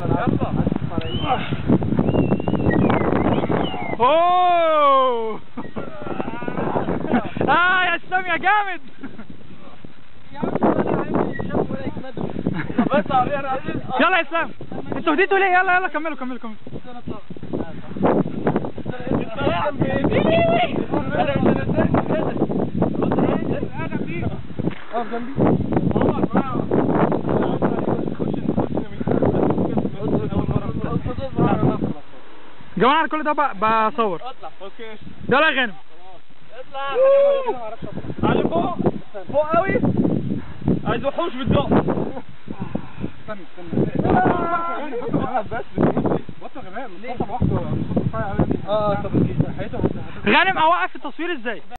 اوه يا اسلام يا جامد. يلا يا اسلام انتوا هديتوا ليه؟ يلا يلا كملوا. اقف جنبي. جماعة انا كل ده بصور. اطلع. اوكي يلا يا غانم اطلع. على فوق قوي. عايز وحوش بالضوء. استنى بس بطل غمام. طب غانم اوقف التصوير ازاي؟